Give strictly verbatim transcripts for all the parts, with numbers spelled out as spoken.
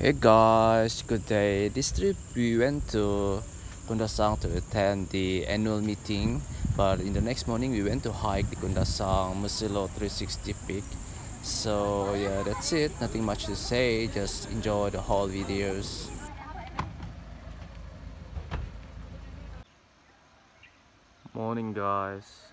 Hey guys, good day. This trip we went to Kundasang to attend the annual meeting, but in the next morning we went to hike the Kundasang Musilo three sixty peak. So yeah, that's it. Nothing much to say. Just enjoy the whole videos. Morning guys.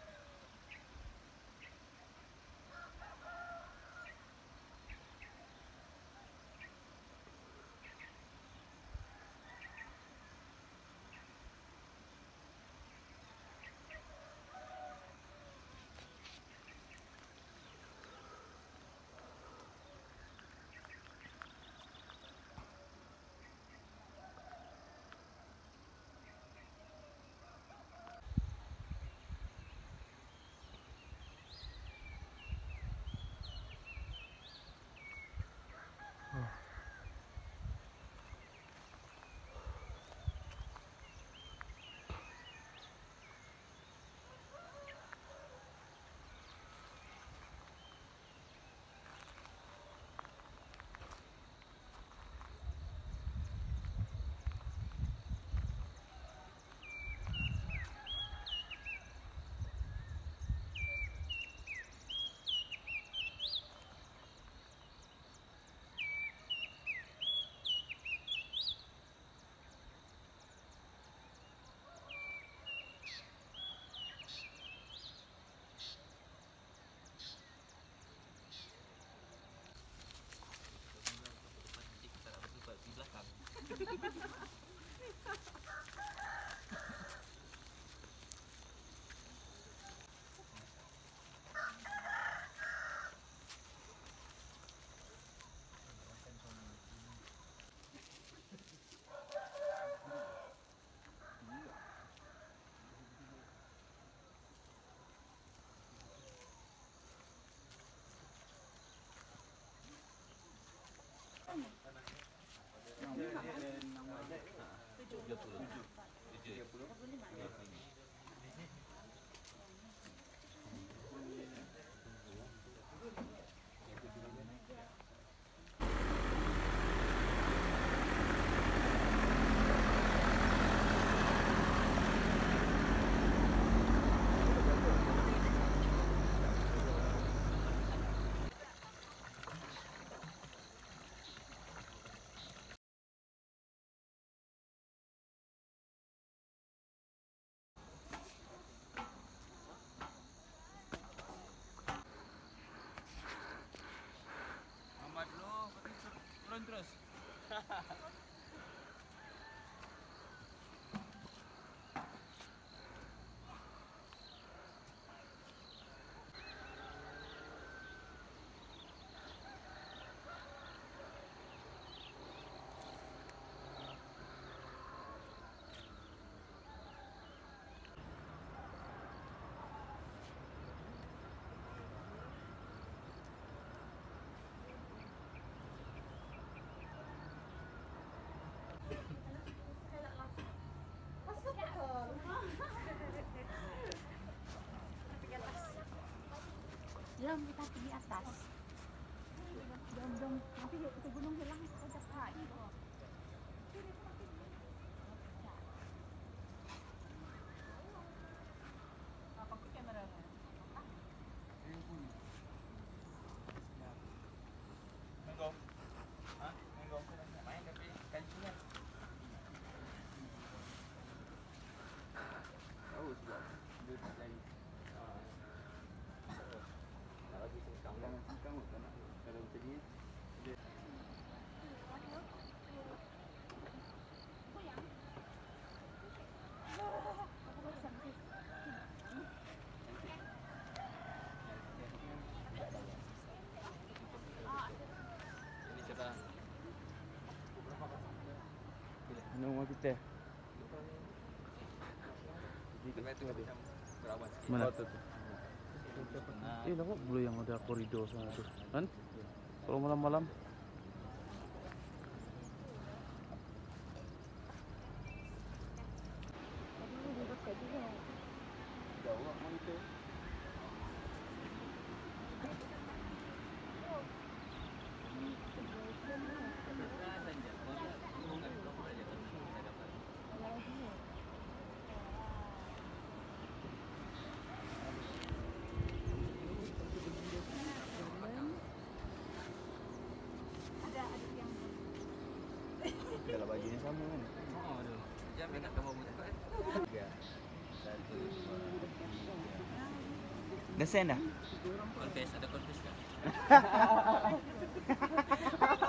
Turun terus. Belum, kita pergi atas. Belum, belum. Nanti itu gunung hilang, kita dapat. Apa ke kameranya? Mango. Hah? Mango. Main tapi kancingnya. Oh, sebab dia tak lagi. Tak lagi sengkang. Jangan sengkang tak nak. Kalau macam ni dia ini coba. Ano mo kita? Tempat tu macam berawan sikit. Mana? Oh, tu tu. Eh, nampak boleh yang ada koridor sana tu. Kan? Kalau malam-malam. Jauh monitor. Saja. Dalam baju yang sama kan. Oh, aduh. Jamin nak kamu buat kan? Tiga. Satu, dua, tiga. Dah send dah? Confess, ada confess kan?